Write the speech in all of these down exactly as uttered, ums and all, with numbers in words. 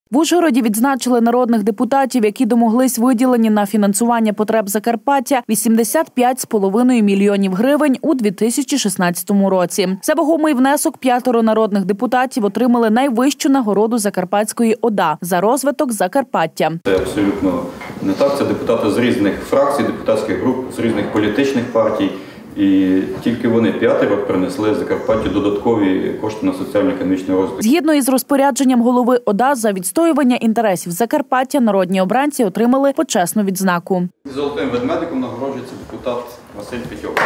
В Ужгороді відзначили народних депутатів, які домоглись виділені на фінансування потреб Закарпаття вісімдесят п'ять з половиною мільйонів гривень у дві тисячі шістнадцятому році. За вагомий внесок п'ятеро народних депутатів отримали найвищу нагороду Закарпатської ОДА за розвиток Закарпаття. Це абсолютно не так. Це депутати з різних фракцій, депутатських груп, з різних політичних партій. І тільки вони п'ятеро принесли Закарпаттю додаткові кошти на соціально-економічний розвиток. Згідно із розпорядженням голови ОДА, за відстоювання інтересів Закарпаття народні обранці отримали почесну відзнаку. Золотим ведмедиком нагороджується депутат Василь Петьовка.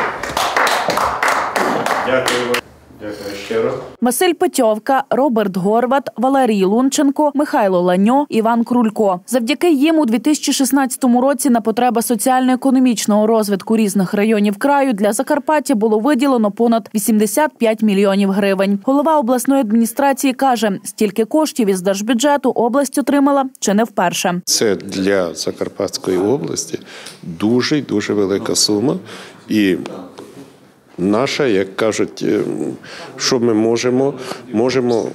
Дякую. Дякую щиро. Василь Петьовка, Роберт Горват, Валерій Лунченко, Михайло Ланьо, Іван Крулько. Завдяки їм у дві тисячі шістнадцятому році на потреби соціально-економічного розвитку різних районів краю для Закарпаття було виділено понад вісімдесят п'ять мільйонів гривень. Голова обласної адміністрації каже, стільки коштів із держбюджету область отримала чи не вперше. Це для Закарпатської області дуже дуже велика сума. І наша, як кажуть, що ми можемо, можемо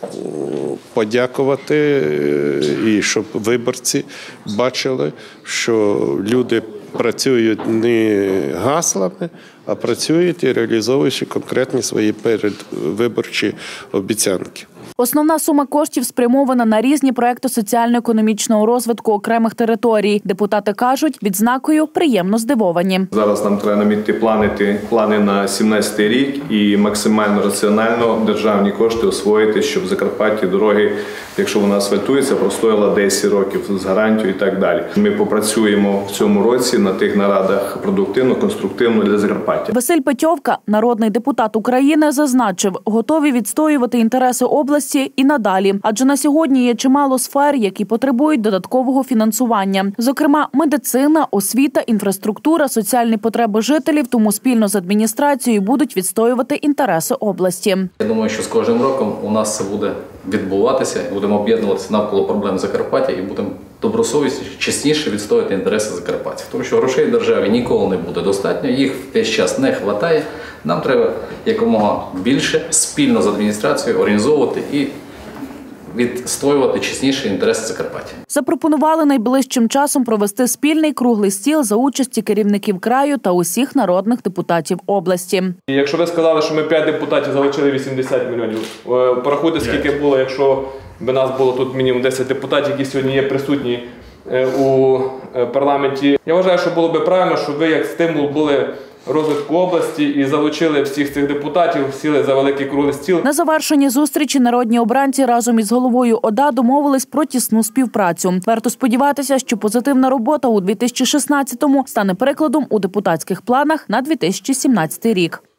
подякувати, і щоб виборці бачили, що люди працюють не гаслами, а працюють і реалізовуючи конкретні свої передвиборчі обіцянки. Основна сума коштів спрямована на різні проекти соціально-економічного розвитку окремих територій. Депутати кажуть, відзнакою приємно здивовані. Зараз нам треба намітити плани, плани на сімнадцятий рік і максимально раціонально державні кошти освоїти, щоб в Закарпатті дороги, якщо вона асфальтується, простояла десять років з гарантією і так далі. Ми попрацюємо в цьому році на тих нарадах продуктивно, конструктивно для Закарпаття. Василь Петьовка, народний депутат України, зазначив, готові відстоювати інтереси області і надалі, адже на сьогодні є чимало сфер, які потребують додаткового фінансування. Зокрема, медицина, освіта, інфраструктура, соціальні потреби жителів, тому спільно з адміністрацією будуть відстоювати інтереси області. Я думаю, що з кожним роком у нас це буде відбуватися, будемо об'єднуватися навколо проблем Закарпаття і будемо добросовісно, чесніше відстоювати інтереси закарпатців. Тому що грошей в державі ніколи не буде достатньо, їх весь час не вистачає. Нам треба якомога більше спільно з адміністрацією організовувати і відстоювати чесніше інтереси Закарпаття. Запропонували найближчим часом провести спільний круглий стіл за участі керівників краю та усіх народних депутатів області. І якщо ви сказали, що ми п'ять депутатів залучили вісімдесят мільйонів, порахуйте, скільки було, якщо б нас було тут мінімум десять депутатів, які сьогодні є присутні у парламенті. Я вважаю, що було б правильно, щоб ви як стимул були розвитку області і залучили всіх цих депутатів, сіли за великий круглий стіл. На завершенні зустрічі народні обранці разом із головою ОДА домовились про тісну співпрацю. Варто сподіватися, що позитивна робота у дві тисячі шістнадцятому стане прикладом у депутатських планах на дві тисячі сімнадцятий рік.